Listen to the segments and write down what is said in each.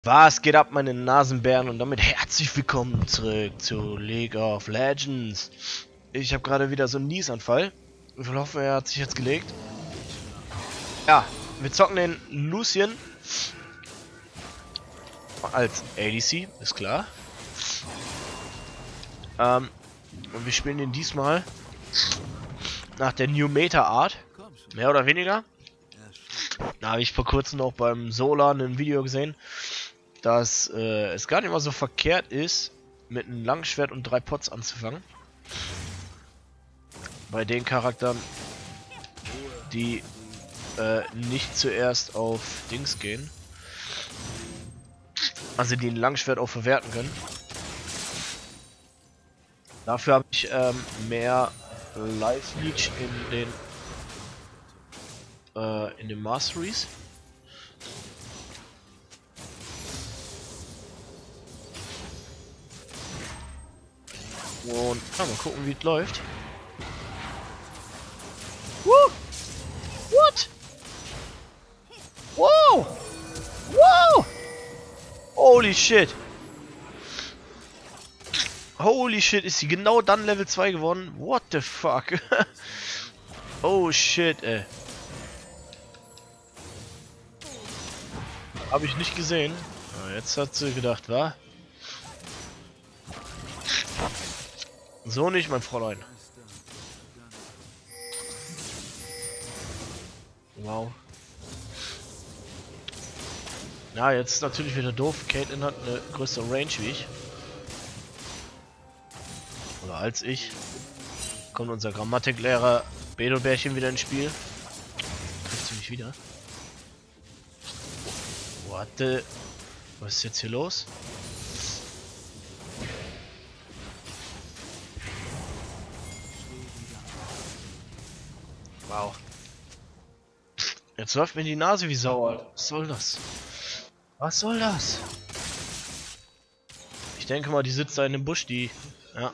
Was geht ab, meine Nasenbären, und damit herzlich willkommen zurück zu League of Legends. Ich habe gerade wieder so einen Niesanfall. Ich hoffe, er hat sich jetzt gelegt. Ja, wir zocken den Lucian als ADC, ist klar. Und wir spielen den diesmal nach der New Meta Art, mehr oder weniger. Da habe ich vor kurzem noch beim Solan ein Video gesehen, dass es gar nicht mal so verkehrt ist, mit einem Langschwert und 3 Pots anzufangen. Bei den Charakteren, die nicht zuerst auf Dings gehen. Also die ein Langschwert auch verwerten können. Dafür habe ich mehr Life Leech in den Masteries. Und ja, mal gucken, wie es läuft. Woo! What? Wow! Wow! Holy shit! Holy shit, ist sie genau dann Level 2 geworden? What the fuck? Oh shit, ey. Habe ich nicht gesehen. Ah, jetzt hat sie gedacht, wa? So nicht, mein Fräulein. Wow. Ja, jetzt ist natürlich wieder doof. Caitlyn hat eine größere Range wie ich. Oder als ich. Kommt unser Grammatiklehrer Bedelbärchen wieder ins Spiel. Trifft sie mich wieder. Warte. Was ist jetzt hier los? Wow. Jetzt läuft mir die Nase wie Sau, Alter. Was soll das? Was soll das? Ich denke mal, die sitzt da in dem Busch, die... Ja.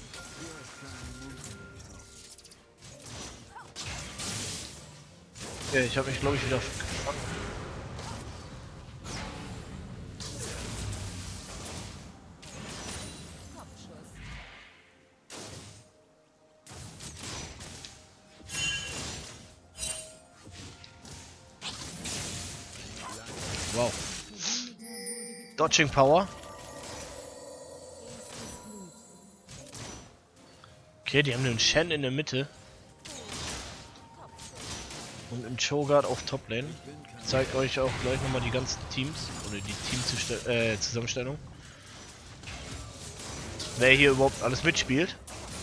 Okay, ich habe mich, glaube ich, wieder... Wow. Dodging Power. Okay, die haben einen Shen in der Mitte. Und einen Cho'Gath auf Toplane. Ich zeige euch auch gleich nochmal die ganzen Teams. Oder die Teamzusammenstellung. Wer hier überhaupt alles mitspielt.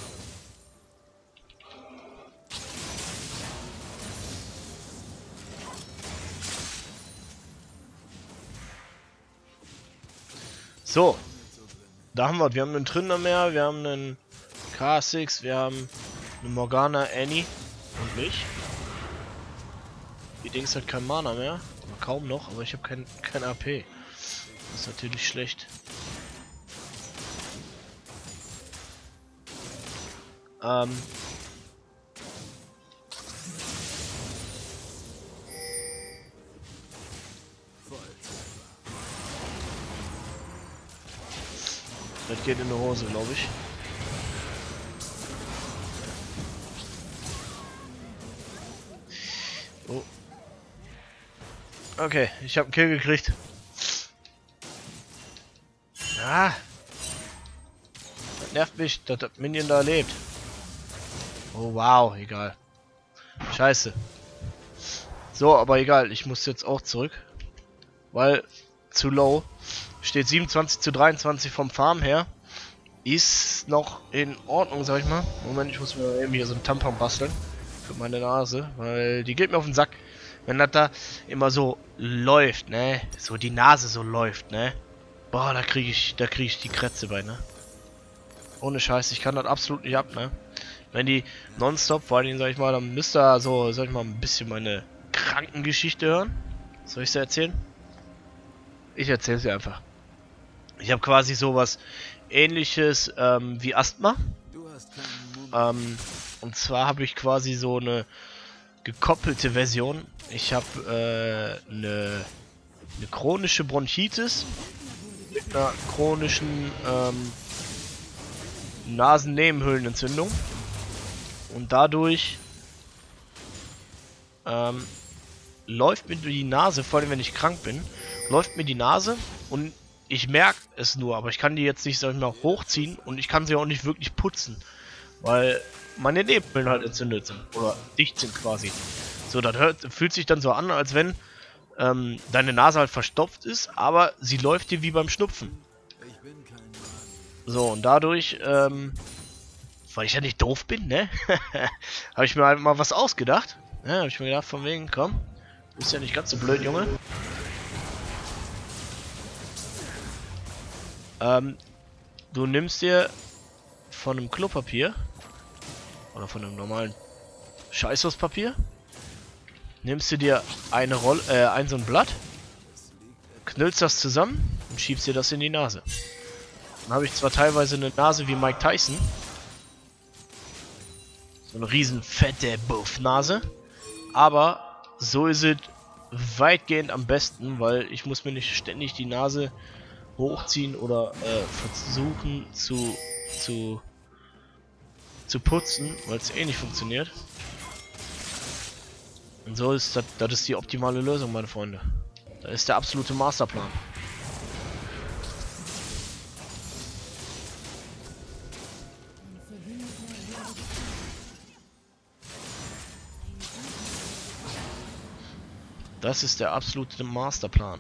So. Da haben wir haben einen Tryndamere, wir haben einen Kha'Zix, wir haben eine Morgana, Annie und mich. Die Dings hat kein Mana mehr, oder kaum noch, aber ich habe kein AP. Das ist natürlich schlecht. Das geht in die Hose, glaube ich. Oh. Okay, ich habe einen Kill gekriegt. Ah. Das nervt mich, dass das Minion da lebt. Oh wow, egal. Scheiße. So, aber egal, ich muss jetzt auch zurück. Weil zu low. Steht 27:23 vom Farm her. Ist noch in Ordnung, sag ich mal. Moment, ich muss mir eben hier so einen Tampon basteln. Für meine Nase. Weil die geht mir auf den Sack. Wenn das da immer so läuft, ne? So die Nase so läuft, ne? Boah, da krieg ich die Krätze bei, ne? Ohne Scheiß, ich kann das absolut nicht ab, ne? Wenn die nonstop, vor allem, sag ich mal, dann müsst ihr so, sag ich mal, ein bisschen meine Krankengeschichte hören. Soll ich sie erzählen? Ich erzähle sie einfach. Ich habe quasi sowas Ähnliches wie Asthma. Und zwar habe ich quasi so eine gekoppelte Version. Ich habe eine eine chronische Bronchitis mit einer chronischen Nasennebenhöhlenentzündung. Und dadurch läuft mir die Nase, vor allem wenn ich krank bin, läuft mir die Nase und ich merke es nur, aber ich kann die jetzt nicht, sag ich mal, hochziehen und ich kann sie auch nicht wirklich putzen, weil meine Nebenhöhlen halt entzündet sind oder dicht sind quasi. So, das fühlt sich dann so an, als wenn deine Nase halt verstopft ist, aber sie läuft dir wie beim Schnupfen. So, und dadurch, weil ich ja nicht doof bin, ne, habe ich mir halt mal was ausgedacht. Ja, habe ich mir gedacht, von wegen, komm, du bist ja nicht ganz so blöd, Junge. Du nimmst dir von einem Klopapier oder von einem normalen Scheißhauspapier, nimmst du dir eine Rolle, so ein Blatt, knüllst das zusammen und schiebst dir das in die Nase. Dann habe ich zwar teilweise eine Nase wie Mike Tyson, so eine riesen fette Buff-Nase, aber so ist es weitgehend am besten, weil ich muss mir nicht ständig die Nase hochziehen oder versuchen zu putzen, weil es eh nicht funktioniert. Und so ist das ist die optimale Lösung, meine Freunde. Das ist der absolute Masterplan. Das ist der absolute Masterplan.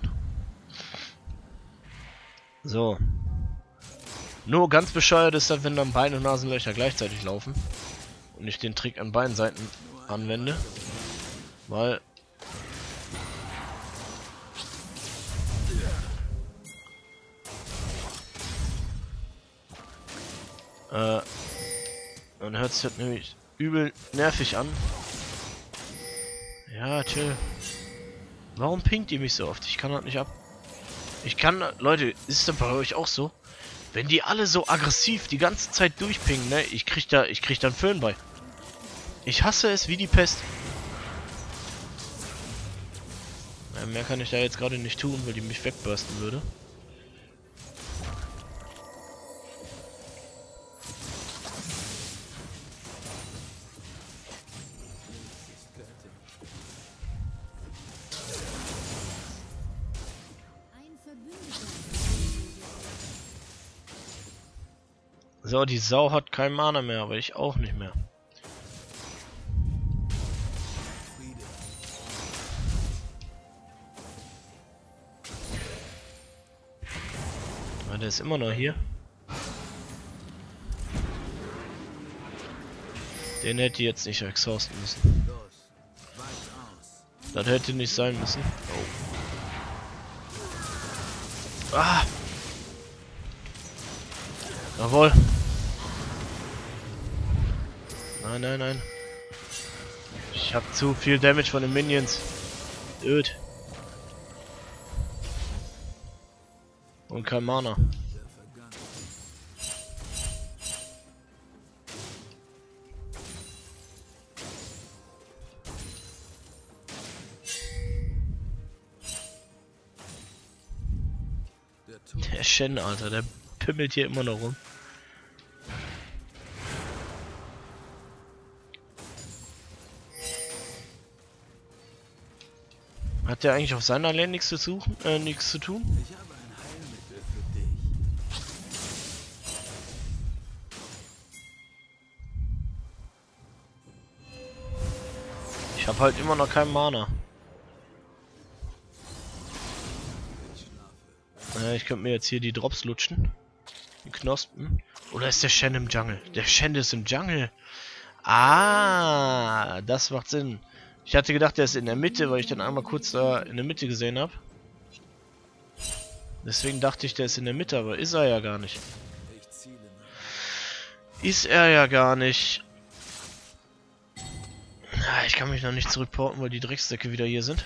So. Nur ganz bescheuert ist das, wenn dann Bein- und Nasenlöcher gleichzeitig laufen. Und ich den Trick an beiden Seiten anwende. Weil... dann hört es nämlich übel nervig an. Ja, chill. Warum pinkt ihr mich so oft? Ich kann das nicht ab... Ich kann... Leute, ist das bei euch auch so? Wenn die alle so aggressiv die ganze Zeit durchpingen, ne? Ich krieg da einen Föhn bei. Ich hasse es wie die Pest. Ja, mehr kann ich da jetzt gerade nicht tun, weil die mich wegbürsten würde. So, die Sau hat kein Mana mehr, aber ich auch nicht mehr. Ah, der ist immer noch hier. Den hätte ich jetzt nicht exhausten müssen. Das hätte nicht sein müssen. Oh. Ah! Jawohl. Nein, nein, nein. Ich habe zu viel Damage von den Minions. Öd. Und kein Mana. Der Shen, Alter, der pimmelt hier immer noch rum. Hat der eigentlich auf seiner Lane nichts zu suchen, nichts zu tun? Ich habe ein Heilmittel für dich. Ich habe halt immer noch keinen Mana. Ich könnte mir jetzt hier die Drops lutschen. Die Knospen. Oder ist der Shen im Jungle? Der Shen ist im Jungle. Ah, das macht Sinn. Ich hatte gedacht, der ist in der Mitte, weil ich dann einmal kurz da in der Mitte gesehen habe. Deswegen dachte ich, der ist in der Mitte, aber ist er ja gar nicht. Ist er ja gar nicht. Ich kann mich noch nicht zurückporten, weil die Dreckssäcke wieder hier sind.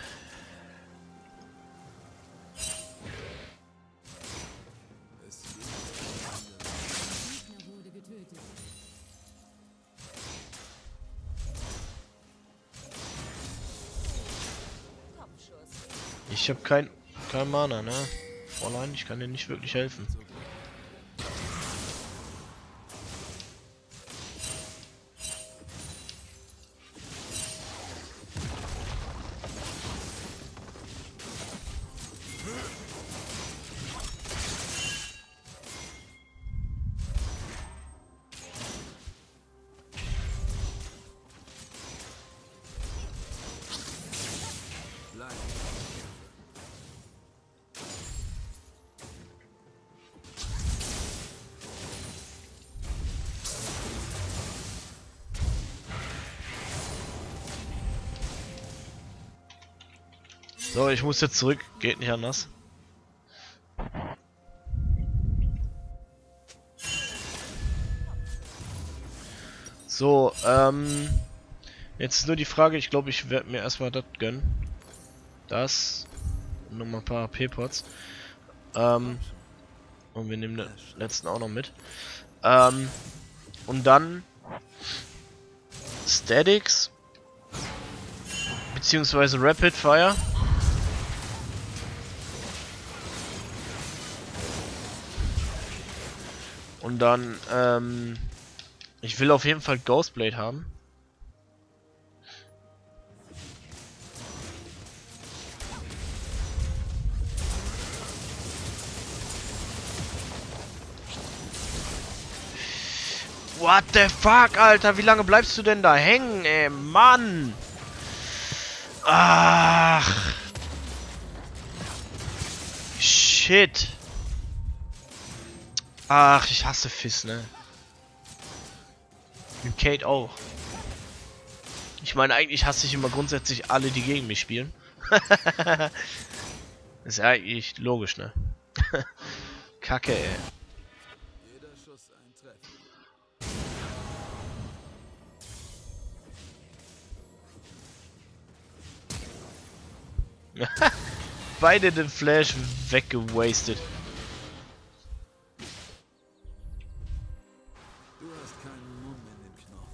Ich habe kein... kein Mana, ne? Fräulein, ich kann dir nicht wirklich helfen. So gut. Bleib. So, ich muss jetzt zurück. Geht nicht anders. So, jetzt ist nur die Frage, ich glaube, ich werde mir erstmal das gönnen. Das. Und nochmal ein paar HP-Pots. Und wir nehmen den letzten auch noch mit. Und dann Statics. Beziehungsweise Rapid Fire. Und dann, ich will auf jeden Fall Ghostblade haben. What the fuck, Alter? Wie lange bleibst du denn da hängen, ey? Mann! Ach! Shit! Ach, ich hasse Fizz, ne? Und Kate auch. Ich meine, eigentlich hasse ich immer grundsätzlich alle, die gegen mich spielen. Ist ja eigentlich logisch, ne? Kacke, ey. Jeder Schuss ein Treffer. Beide den Flash weggewastet. Du hast keinen Mumm in den Knochen.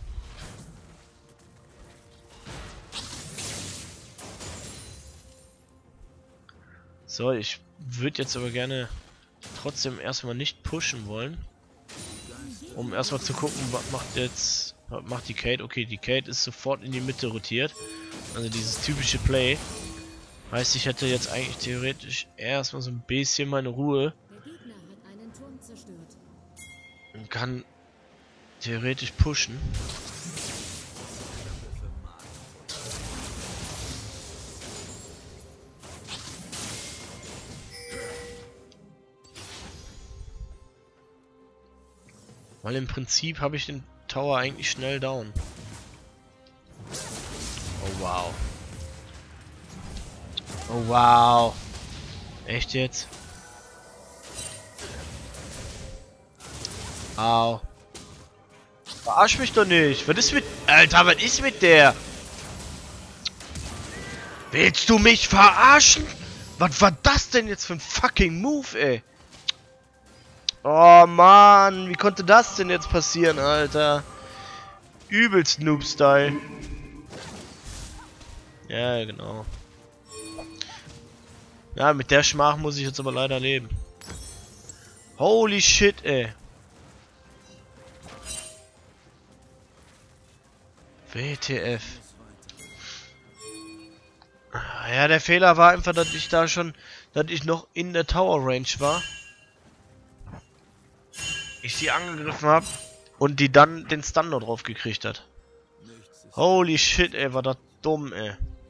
So, ich würde jetzt aber gerne trotzdem erstmal nicht pushen wollen. Um erstmal zu gucken, was macht die Kate. Okay, die Kate ist sofort in die Mitte rotiert. Also dieses typische Play. Heißt, ich hätte jetzt eigentlich theoretisch erstmal so ein bisschen meine Ruhe. Der Gegner hat einen Turm zerstört. Und kann theoretisch pushen. Weil im Prinzip habe ich den Tower eigentlich schnell down. Oh wow. Oh wow. Echt jetzt? Au. Verarsch mich doch nicht. Was ist mit... Alter, was ist mit der? Willst du mich verarschen? Was war das denn jetzt für ein fucking Move, ey? Oh Mann, wie konnte das denn jetzt passieren, Alter? Übelst Noob-Style. Ja, genau. Ja, mit der Schmach muss ich jetzt aber leider leben. Holy shit, ey. WTF. Ja, der Fehler war einfach, dass ich da schon, dass ich noch in der Tower Range war. Ich sie angegriffen habe und die dann den Stun noch drauf gekriegt hat. Holy shit, ey, war das dumm, ey.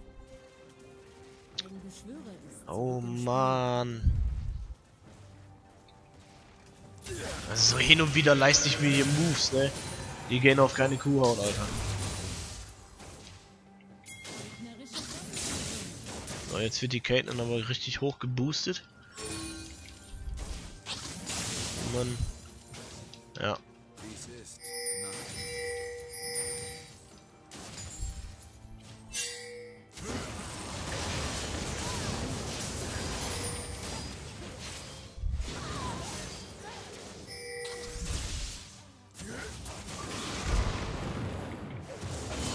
Ein Beschwörer ist Oh Mann. Also so hin und wieder leiste ich mir hier Moves, ne? Die gehen auf keine Kuhhaut, Alter. gegnerische So, jetzt wird die Caitlyn aber richtig hoch geboostet. Mann. Ja. Dies ist Gnade.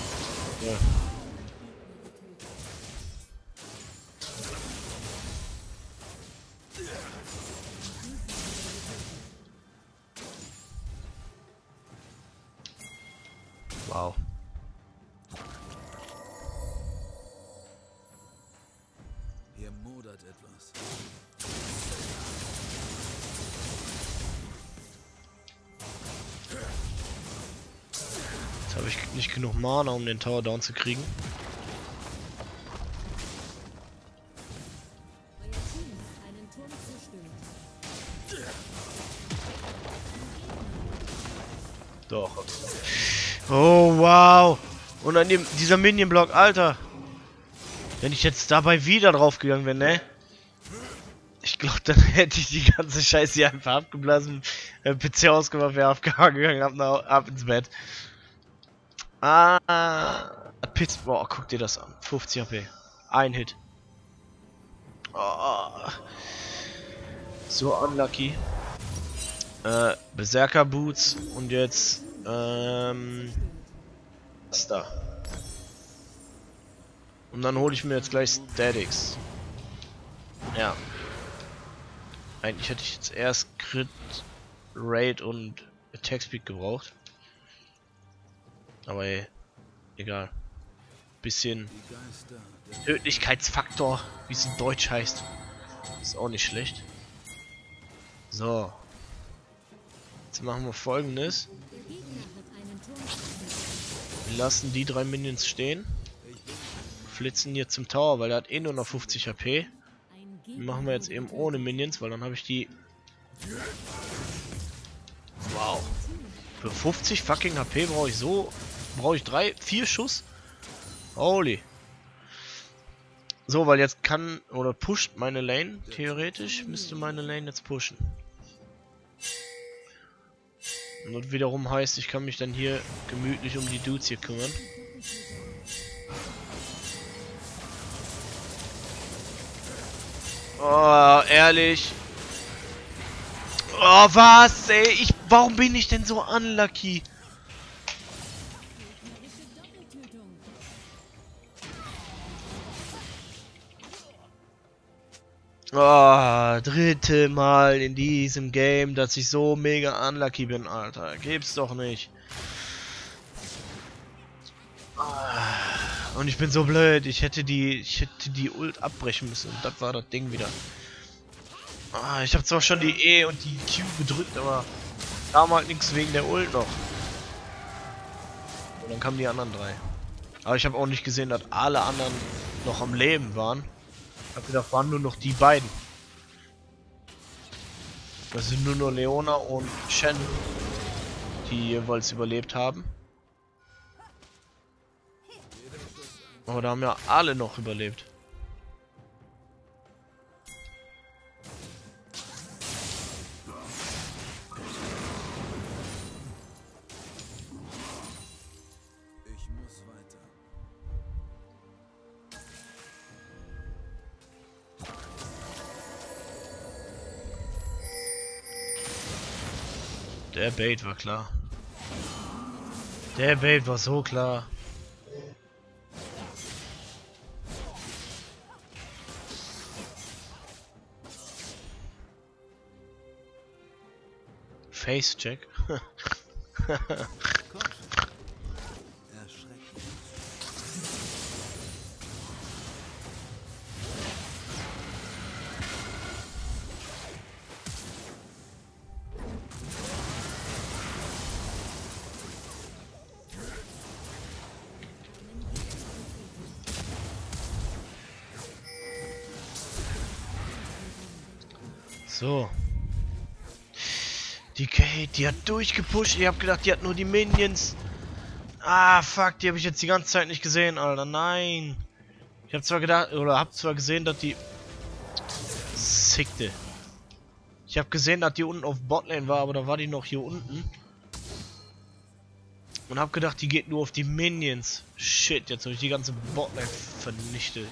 Ja. Habe ich nicht genug Mana, um den Tower down zu kriegen. Euer Team hat einen Turm zerstört. Doch. Oh, wow. Und an dieser Minion-Block, Alter. Wenn ich jetzt dabei wieder drauf gegangen wäre, ne? Ich glaube, dann hätte ich die ganze Scheiße hier einfach abgeblasen, PC ausgemacht, wäre abgegangen, ab ins Bett. Pizza. Boah, guck dir das an. 50 HP. Ein Hit. Oh. So unlucky. Berserker Boots und jetzt, was da. Und dann hole ich mir jetzt gleich Statics. Ja. Eigentlich hätte ich jetzt erst Crit, Raid und Attack Speed gebraucht. Aber ey, egal. Bisschen Die Geister der Tödlichkeitsfaktor, wie es in Deutsch heißt. Ist auch nicht schlecht. So. Jetzt machen wir Folgendes. Der Gegner hat einen Turm zerstört. Wir lassen die 3 Minions stehen. Flitzen hier zum Tower, weil er hat eh nur noch 50 HP. Ein Die Gegner machen wir jetzt eben ohne Minions, weil dann habe ich die... Wow. Für 50 fucking HP brauche ich so... Brauche ich 4 Schuss? Holy. So, weil jetzt kann... Oder pusht meine Lane. Theoretisch müsste meine Lane jetzt pushen. Und das wiederum heißt, ich kann mich dann hier gemütlich um die Dudes hier kümmern. Oh, ehrlich. Oh, was, ey? Warum bin ich denn so unlucky? gegnerische Doppeltötung. Oh, dritte Mal in diesem Game, dass ich so mega unlucky bin, Alter. Gibt's doch nicht. Und ich bin so blöd. Ich hätte die Ult abbrechen müssen. Und das war das Ding wieder. Ich habe zwar schon die E und die Q gedrückt, aber kam halt nichts wegen der Ult noch. Und dann kamen die anderen 3. Aber ich habe auch nicht gesehen, dass alle anderen noch am Leben waren. Ich hab gedacht, waren nur noch die beiden. Das sind nur noch Leona und Shen, die jeweils überlebt haben. Aber da haben ja alle noch überlebt. Ich muss weiter. Der Bait war klar. Der Bait war so klar. Face Check. Erschreckend. So. Die Kate, die hat durchgepusht. Ich hab gedacht, die hat nur die Minions. Ah, fuck, die habe ich jetzt die ganze Zeit nicht gesehen, Alter. Nein. Ich habe zwar gedacht, oder hab zwar gesehen, dass die... Sickte. Ich habe gesehen, dass die unten auf Botlane war, aber da war die noch hier unten. Und hab gedacht, die geht nur auf die Minions. Shit, jetzt habe ich die ganze Botlane vernichtet.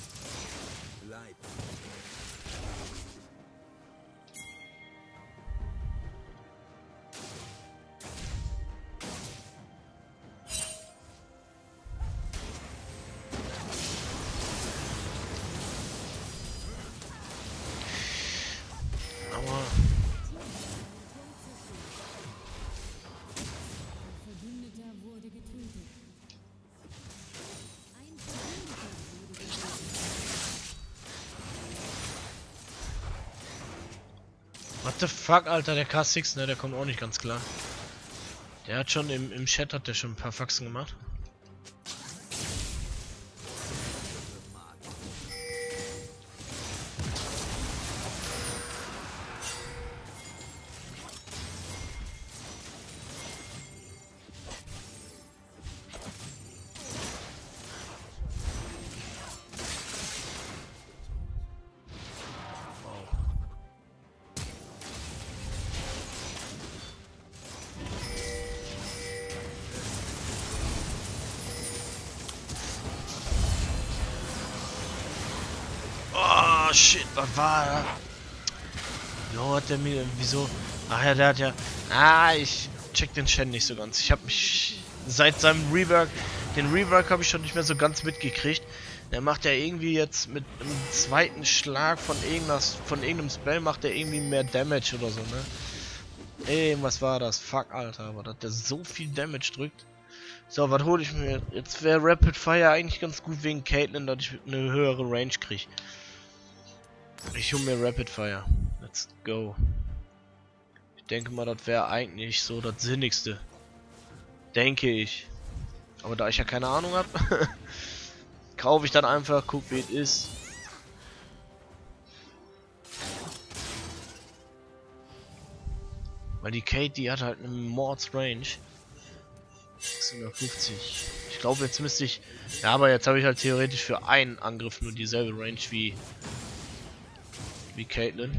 Leid. What the fuck, Alter, der K6, ne, der kommt auch nicht ganz klar. Der hat schon im Chat hat der schon ein paar Faxen gemacht. Oh shit, was war da? Jo, hat der mir. Wieso? Ach ja, der hat ja. Ah, ich check den Shen nicht so ganz. Ich habe mich seit seinem Rework. Den Rework habe ich schon nicht mehr so ganz mitgekriegt. Der macht ja irgendwie jetzt mit einem zweiten Schlag von irgendeinem Spell macht er irgendwie mehr Damage oder so, ne? Was war das? Fuck, Alter, aber dass der so viel Damage drückt. So, was hole ich mir? Jetzt wäre Rapid Fire eigentlich ganz gut wegen Caitlyn, dass ich eine höhere Range kriege. Ich hole mir Rapid Fire. Let's go. Ich denke mal, das wäre eigentlich so das Sinnigste. Denke ich. Aber da ich ja keine Ahnung habe, kaufe ich dann einfach, guck wie es ist. Weil die Kate, die hat halt eine Mords Range. 650. Ich glaube, jetzt müsste ich... Ja, aber jetzt habe ich halt theoretisch für einen Angriff nur dieselbe Range wie Caitlyn.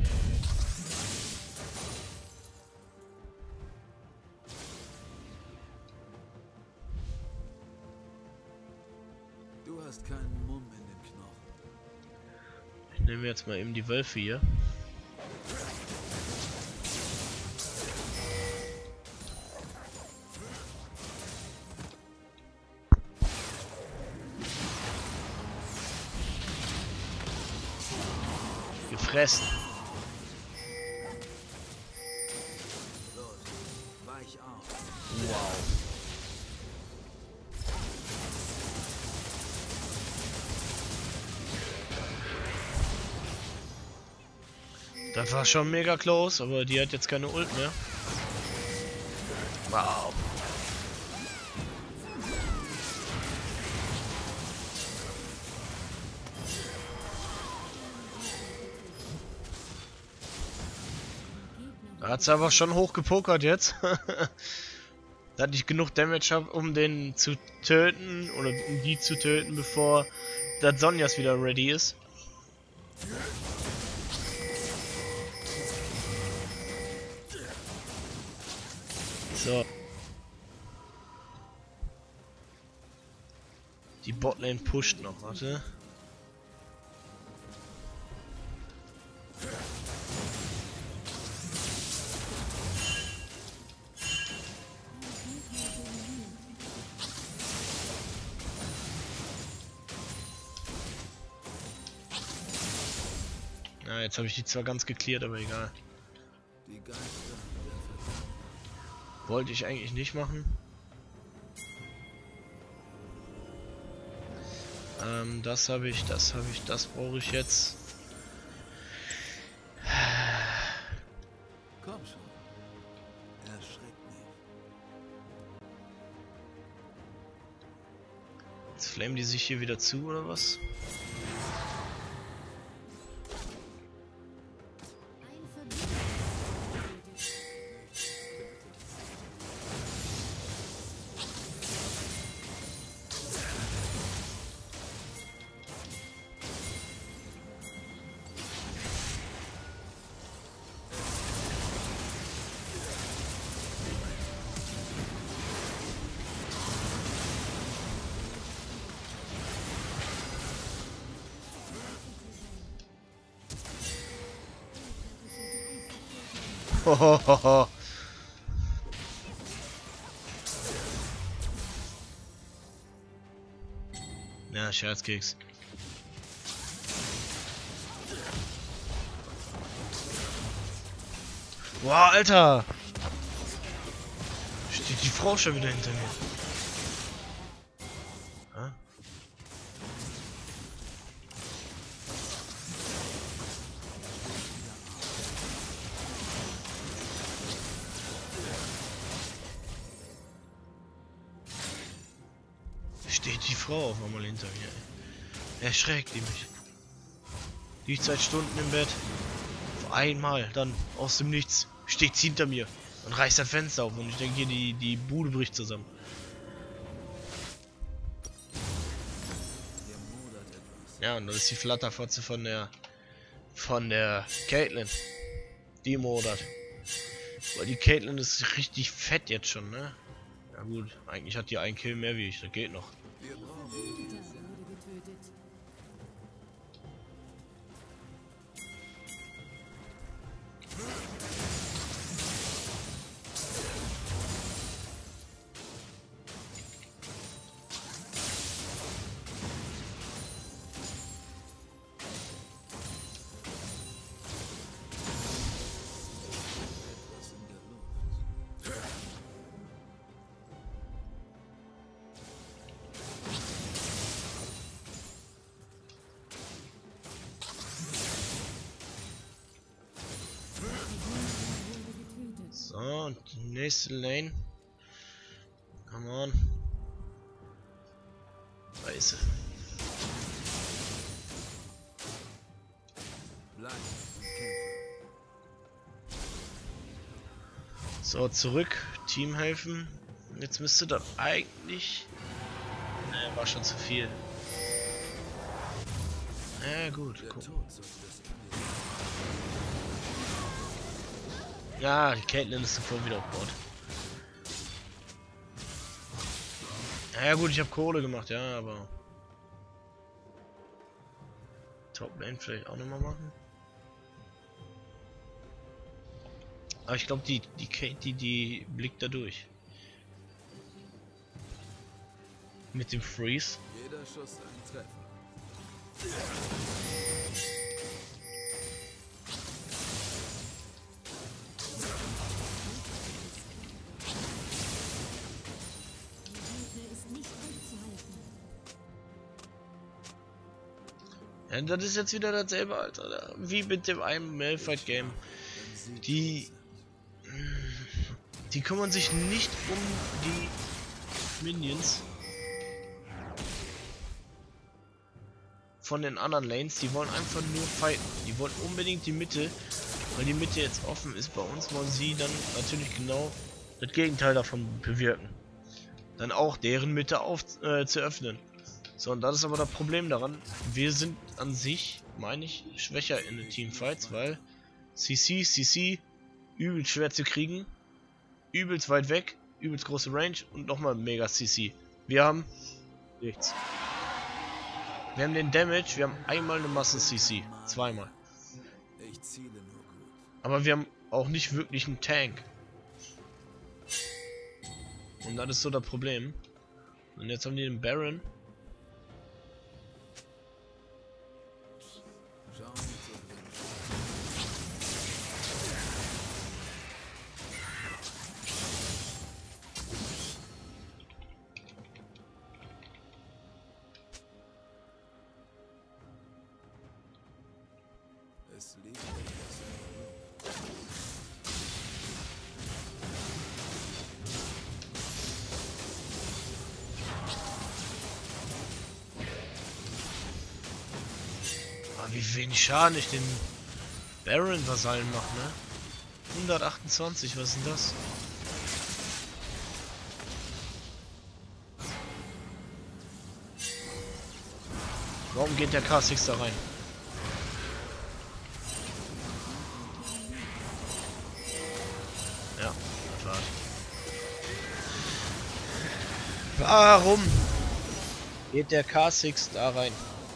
Du hast keinen Mumm in den Knochen. Ich nehme jetzt mal eben die Wölfe hier. Gefressen. Los, weich auf. Wow. Das war schon mega close, aber die hat jetzt keine Ult mehr. Wow. Da hat sie aber schon hoch gepokert jetzt. Da ich genug Damage habe, um den zu töten oder um die zu töten, bevor das Sonjas wieder ready ist. So. Die Botlane pusht noch, warte. Ja, jetzt habe ich die zwar ganz geklärt, aber egal. Die Geister. Wollte ich eigentlich nicht machen. Das habe ich, das brauche ich jetzt. Komm schon. Erschreck nicht. Jetzt flamen die sich hier wieder zu, oder was? Ein Verbündete. Hohoho. Ja, Scherzkeks. Wow, Alter! Steht die Frau schon wieder hinter mir. Hä? Steht die Frau auf einmal hinter mir. Erschreckt die mich. Liegt seit Stunden im Bett. Auf einmal, dann aus dem Nichts, steht sie hinter mir und reißt das Fenster auf und ich denke hier, die Bude bricht zusammen. Ja, und das ist die Flatterfotze von der Caitlyn. Die modert. Weil die Caitlyn ist richtig fett jetzt schon, ne? Ja gut, eigentlich hat die einen Kill mehr wie ich, das geht noch. Ritter wurde getötet. Etwas in der Luft. So, und die nächste Lane. Come on. Scheiße. Bleib und kämpfe. So, zurück. Team helfen. Jetzt müsste das eigentlich... Ne, war schon zu viel. Ja gut, Der guck. Tod sollte das Ende. Ja, die Caitlyn ist sofort wieder auf Bord. Ja gut, ich habe Kohle gemacht, ja, aber... Top Lane vielleicht auch nochmal machen. Aber ich glaube, die Katie, die blickt da durch. Mit dem Freeze. Jeder Schuss ein Treffer. Der Gegner ist nicht aufzuhalten. Ja, das ist jetzt wieder dasselbe, Alter. Wie mit dem einen Malphite Game. Die kümmern sich nicht um die Minions von den anderen Lanes. Die wollen einfach nur fighten. Die wollen unbedingt die Mitte, weil die Mitte jetzt offen ist. Bei uns wollen sie dann natürlich genau das Gegenteil davon bewirken. Dann auch deren Mitte zu öffnen. So, und das ist aber das Problem daran. Wir sind an sich, meine ich, schwächer in den Teamfights, weil CC übelst schwer zu kriegen, übelst weit weg, übelst große Range und nochmal mega CC. Wir haben nichts. Wir haben den Damage, wir haben einmal eine Massen CC, zweimal. Ich ziele nur gut. Aber wir haben auch nicht wirklich einen Tank. Und das ist so das Problem. Und jetzt haben die den Baron. Schauen wir zu. Es liegt etwas in der Luft. Aber wie wenig Schaden ich den Baron-Vasallen mache, ne? 128, was ist denn das? Warum geht der K6 da rein? Ja, klar. Warum geht der K6 da rein?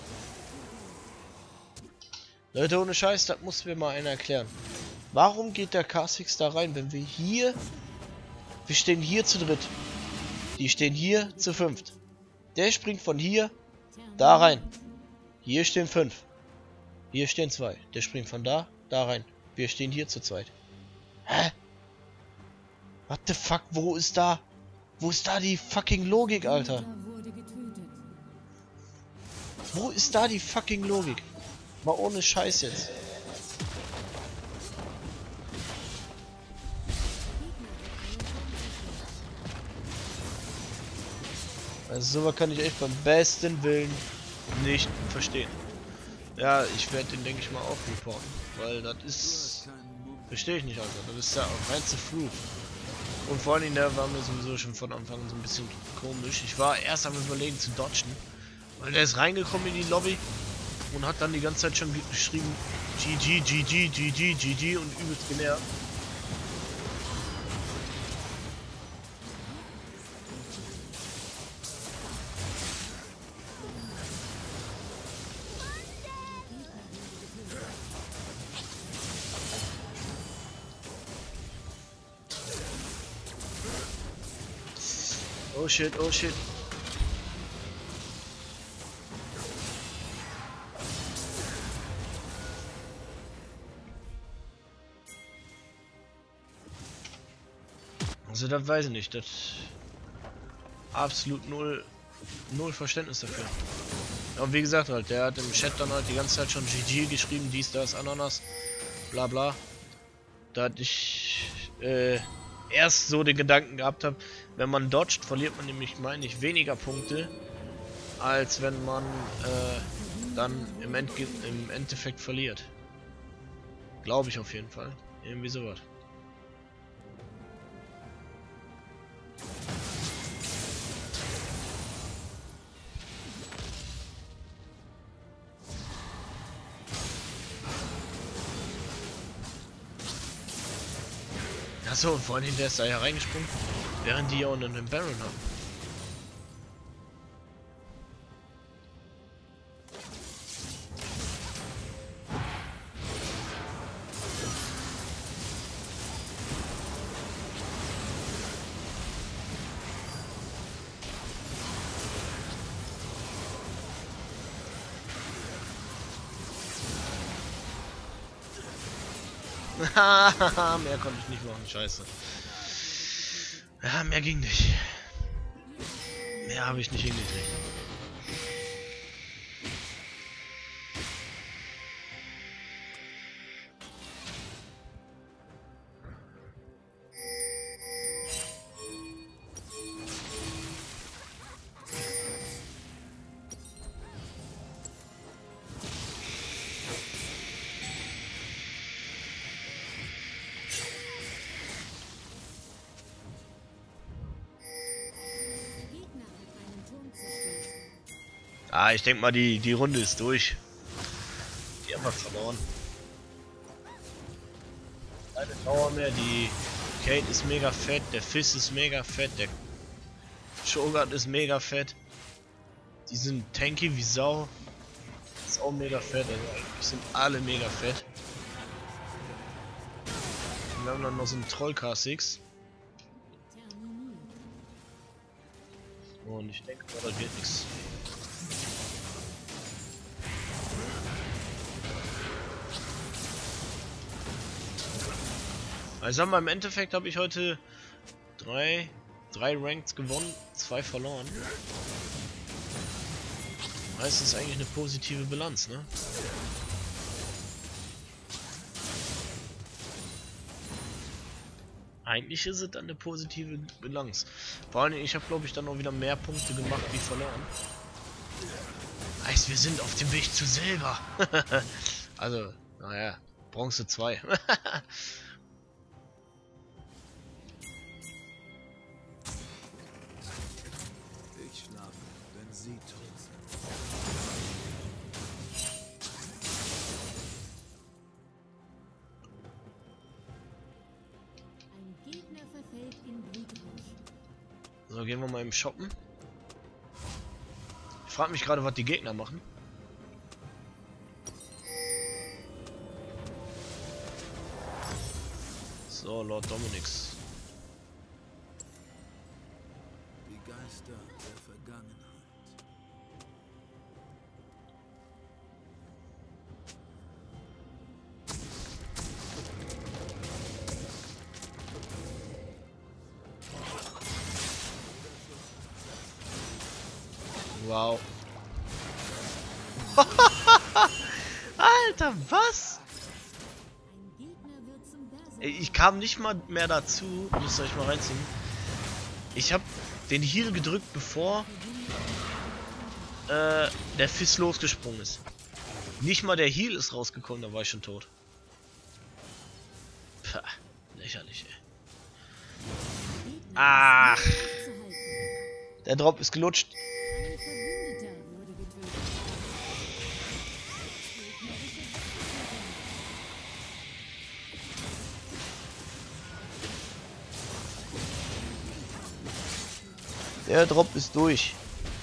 Leute, ohne Scheiß, das muss mir mal einer erklären. Warum geht der K6 da rein, wenn wir hier... Wir stehen hier zu dritt. Die stehen hier zu fünft. Der springt von hier da rein. Hier stehen 5. Hier stehen 2. Der springt von da rein. Wir stehen hier zu zweit. Hä? What the fuck? Wo ist da die fucking Logik, Alter? Ritter wurde getötet. Wo ist da die fucking Logik? Mal ohne Scheiß jetzt. Also sowas kann ich echt beim besten Willen nicht verstehen. Ja, ich werde den, denke ich mal, auch reporten. Weil das ist... Verstehe ich nicht, Alter. Das ist ja auch reinste Fluch. Und vor allen Dingen, der war mir sowieso schon von Anfang an so ein bisschen komisch. Ich war erst am Überlegen zu dodgen. Weil der ist reingekommen in die Lobby und hat dann die ganze Zeit schon geschrieben GG, GG, GG, GG und übelst genervt. Oh shit, oh shit. Also das weiß ich nicht, das absolut null Verständnis dafür. Ja, und wie gesagt halt, der hat im Chat dann halt die ganze Zeit schon GG geschrieben, dies, das, Ananas, bla bla. Da hatte ich erst so den Gedanken gehabt habe, wenn man dodgt, verliert man nämlich, meine ich, weniger Punkte, als wenn man dann im Endeffekt verliert. Glaube ich auf jeden Fall. Irgendwie sowas. Achso, und vorhin der ist da ja reingesprungen, während die ja unten einen Baron haben. Mehr konnte ich nicht machen, scheiße. Ja, mehr ging nicht. Mehr habe ich nicht hingekriegt. Ah, ich denke mal, die Runde ist durch. Die haben wir verloren. Keine Tower mehr, die Kate ist mega fett, der Fizz ist mega fett, der Shogun ist mega fett. Die sind tanky wie Sau. Ist auch mega fett, also eigentlich sind alle mega fett. Und wir haben dann noch so einen Troll K6. Und ich denke mal, das wird nichts. Also sag mal, im Endeffekt habe ich heute drei Ranks gewonnen, 2 verloren. Heißt, das ist eigentlich eine positive Bilanz, ne? Eigentlich ist es dann eine positive Bilanz. Vor allem, ich habe glaube ich dann auch wieder mehr Punkte gemacht wie verloren. Heißt, wir sind auf dem Weg zu Silber. Also, naja, Bronze 2. Ich schlafe, wenn sie tot sind. Ein Gegner verfällt in Blutrausch. So, gehen wir mal im Shoppen. Ich frage mich gerade, was die Gegner machen. So, Lord Dominix. Die Geister der Vergangenheit. Wow. Alter, was? Ein Gegner wird zum Berserker. Ey, ich kam nicht mal mehr dazu, müsst ihr euch mal reinziehen. Ich habe den Heal gedrückt, bevor der Fiss losgesprungen ist. Nicht mal der Heal ist rausgekommen, da war ich schon tot. Pah, lächerlich, ey. Ach, der Drop ist gelutscht. Ein Verbündeter wurde getötet. Der Drop ist durch.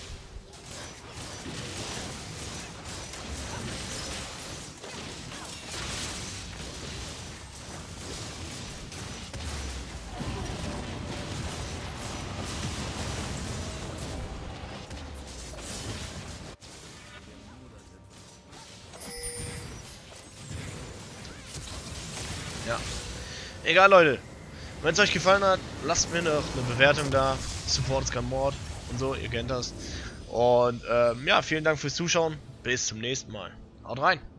Ja. Egal, Leute. Wenn es euch gefallen hat, lasst mir noch eine Bewertung da. Support ist kein Mord und so, ihr kennt das. Und ja, vielen Dank fürs Zuschauen. Bis zum nächsten Mal. Haut rein.